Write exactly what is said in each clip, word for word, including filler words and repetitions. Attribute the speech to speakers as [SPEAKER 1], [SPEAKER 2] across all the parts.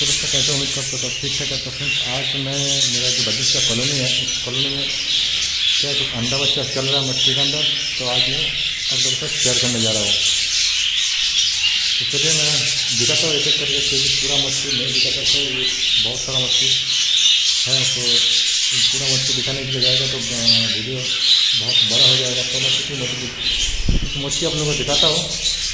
[SPEAKER 1] सुरक्षा कैसे उम्मीद करते सब ठीक ठाक है। तो फ्रेंड्स आज मैं मेरा जो बगीच का कॉलोनी है उस कॉलोनी में क्या कुछ अंडा बच्चा चल रहा है मछली के अंदर, तो आज मैं आप लोगों से शेयर करने जा रहा हूँ। तो चलिए मैं दिखाता हूँ एक एक करके, क्योंकि पूरा मछली नहीं दिखा सकता, ये बहुत सारा मछली है तो पूरा मछली दिखाने के लिए जाएगा तो वीडियो बहुत बड़ा हो जाएगा। तो मैं कितनी मछली मछली आप लोगों को दिखाता हूँ।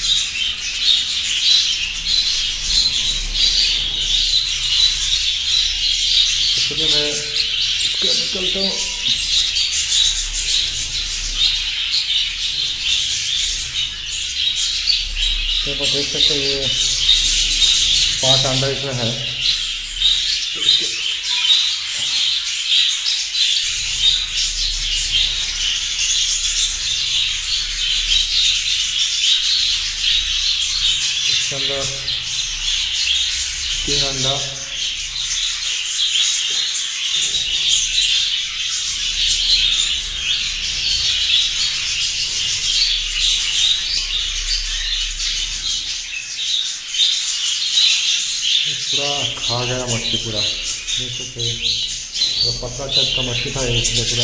[SPEAKER 1] चलिए मैं इसको निकलता हूँ। तो आप देख सकते हैं ये पांच अंडा इसमें है। तो इसके इसके अंदर तीन अंडा, पूरा खा गया मछली पूरा। देख सकते हैं तो पतला टाइप का मछली था इसलिए पूरा।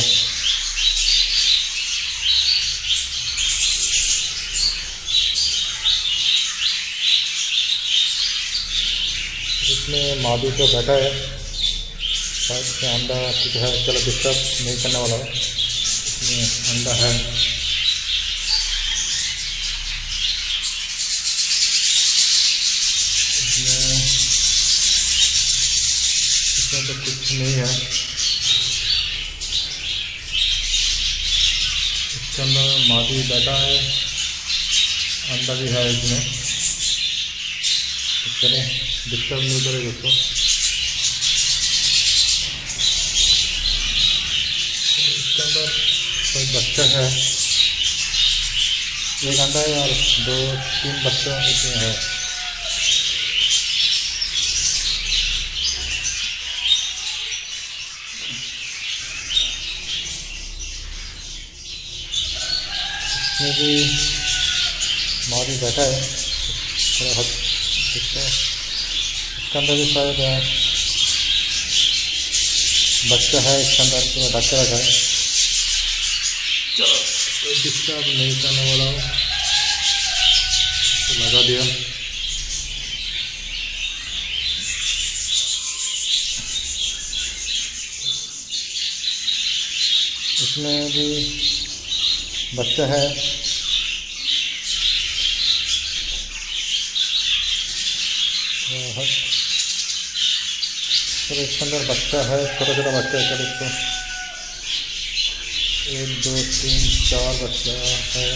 [SPEAKER 1] इसमें मादी तो बैठा है, शायद इसमें अंडा कुछ है, चलो डिस्टर्ब नहीं करने वाला है। इसमें अंडा है, इसमें इसमें तो कुछ नहीं है। इसके अंदर मादी बैठा है, अंडा भी है इसमें। तो चले डिस्टर्ब नहीं करेगा उसको। इसके अंदर कोई बच्चा है, एक अंडा है और दो तीन बच्चा इसमें है। इसमें भी मादी बैठा है, थोड़ा हद इसका इसके अंदर भी शायद बच्चा है। इसके अंदर तो ढक्का रखा है। चलो कोई डिस्टर्ब नहीं करने वाला हूँ, तो लगा दिया। इसमें भी बच्चा है, चलो इसके अंदर बच्चा है, छोटा छोटा बच्चा है। चलो इसको एक दो तीन चार बच्चा है।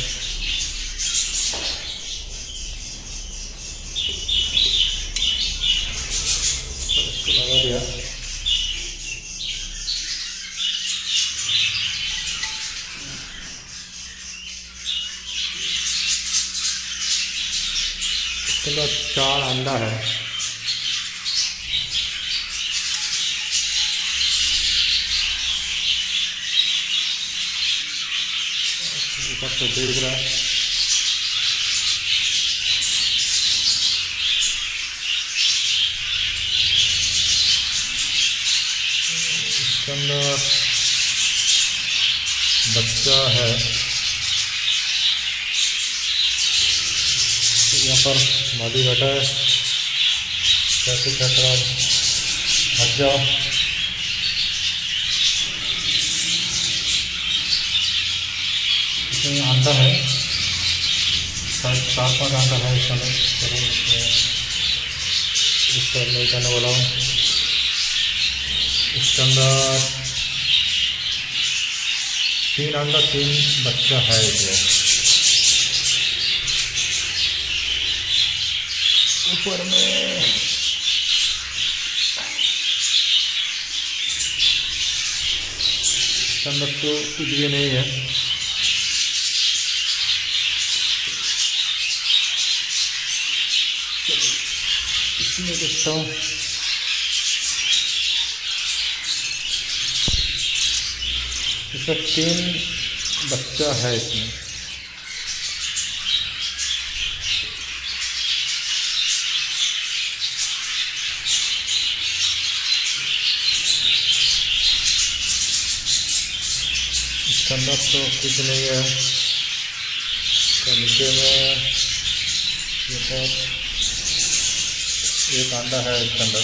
[SPEAKER 1] तो इसको लगा दिया। इसके अंदर चार अंडा है। ऊपर से देख रहा है, इसके अंदर बच्चा है। तो यहाँ पर मादी बैठा है, कैसे क्या करा हट जाओ। इसमें अंडा है, शायद चार पाँच अंडा है इस समय। चलो इसको नहीं करने वाला हूँ। इसके अंदर तीन अंडा तीन बच्चा है इसमें। ऊपर में इसके अंदर तो कुछ भी नहीं है। इसमें देखता हूँ, इसमें तीन बच्चा है इसमें। इसके अंदर तो कुछ नहीं है। तो नीचे में ये पर एक अंडा है इसके अंदर।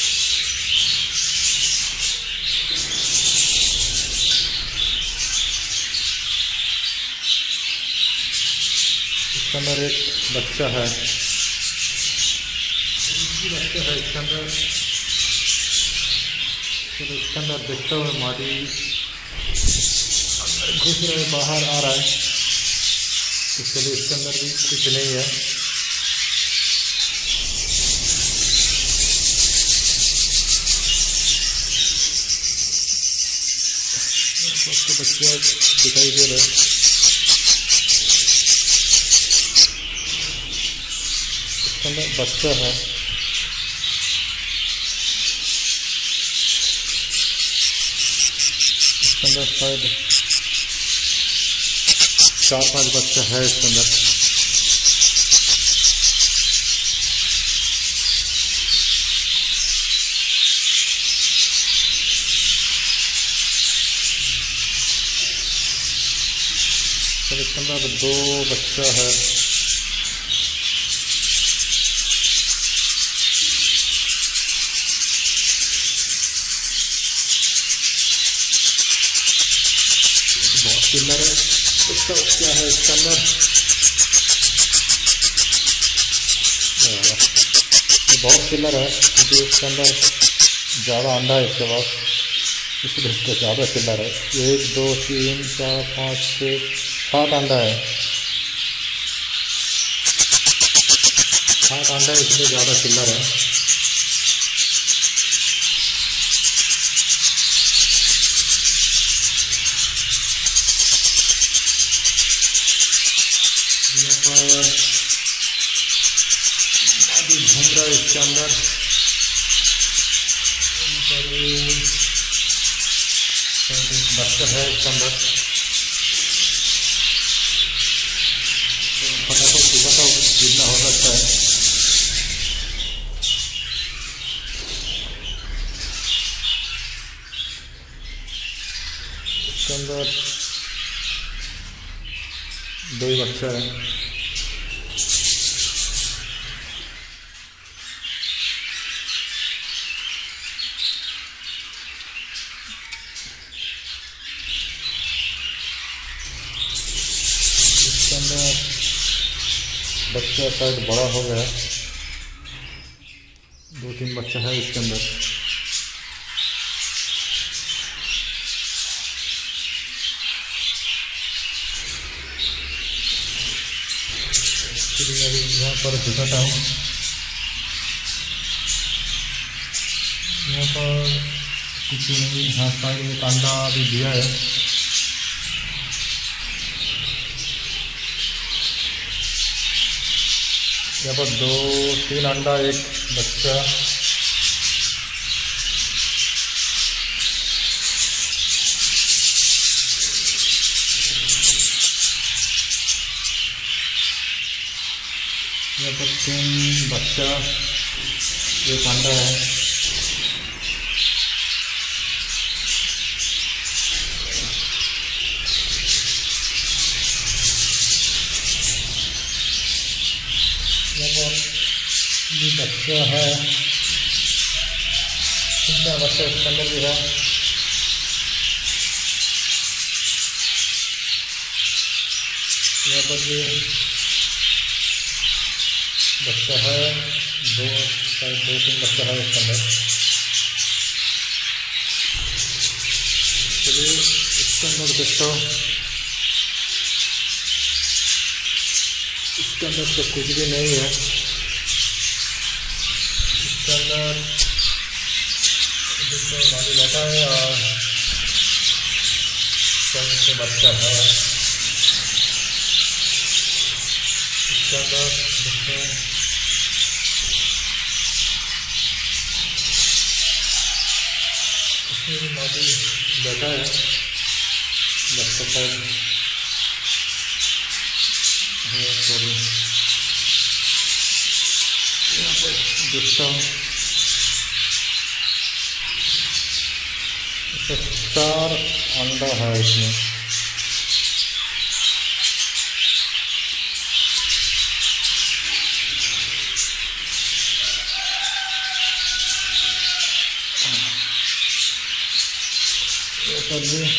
[SPEAKER 1] इसके अंदर एक बच्चा है, बच्चा है इसके अंदर। चलो इसके अंदर देखते हुए माटी घुस रहे बाहर आ रहा है। तो चलिए इसके अंदर भी कुछ नहीं है। तो बच्चे दिखाई दे रहे। इसके अंदर बच्चा है। इसके अंदर शायद चार पांच बच्चा है इसके अंदर। फिर इसके अंदर दो बच्चा है। बहुत किल्लर है। इसका क्या है इसके अंदर? ये बहुत किल्लर है क्योंकि इसके अंदर ज़्यादा अंडा है इसके पास, इसलिए इसको ज़्यादा किल्लर है। एक दो तीन चार पाँच छः सात अंडा है। सात अंडा है इसलिए ज़्यादा किल्लर है। अभी घूम रहा है इसके अंदर। बच्चा है इसके अंदर। फटाफट दिखाता हूँ जितना हो सकता है। इसके अंदर दो ही बच्चा है। इसके अंदर बच्चा शायद बड़ा हो गया, दो तीन बच्चा है इसके अंदर। अभी यहाँ पर दिखाता हूँ। यहाँ पर कुछ नहीं। यहाँ साइड में अंडा अभी दिया है। यहाँ पर दो तीन अंडा एक बच्चा। यहाँ पर तीन बच्चा एक अंडा है। यहाँ पर भी बच्चा है, तीन चार बच्चा इसके अंदर भी है। यहाँ पर भी बच्चा है, दो शायद दो तीन बच्चा है इसके अंदर। चलिए इसके अंदर देखता हूँ। इसके अंदर तो कुछ भी नहीं है। इसके अंदर माली बैठा है और से बच्चा है। इसके अंदर देखते हैं इसमें भी माली बैठा है बच्चा शायद है। सॉरी यहाँ पर देखता हूँ चार अंडा है इसमें। टोटली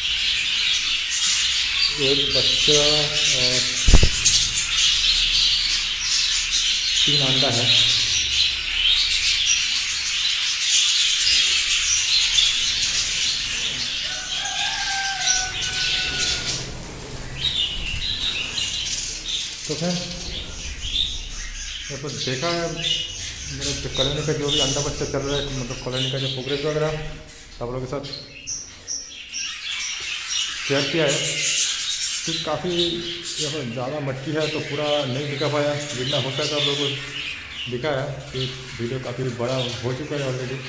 [SPEAKER 1] एक बच्चा और तीन अंडा है। तो फिर ये तो देखा है मेरे कॉलोनी का जो भी अंडा बच्चा चल रहा है, मतलब कॉलोनी का जो प्रोग्रेस वगैरह आप लोगों के साथ शेयर किया है। तो काफ़ी यहाँ ज़्यादा मट्टी है तो पूरा नहीं दिखा पाया, जितना होता है तो आप लोगों को दिखा है कि वीडियो काफ़ी बड़ा हो चुका है ऑलरेडी।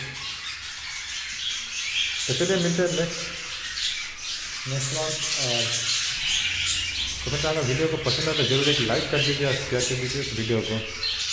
[SPEAKER 1] तो चलिए मिलते हैं नेक्स्ट नेक्स्ट वन। तो फिर अगर वीडियो को पसंद है तो जरूर एक लाइक कर दीजिए, शेयर कर दीजिए इस वीडियो को।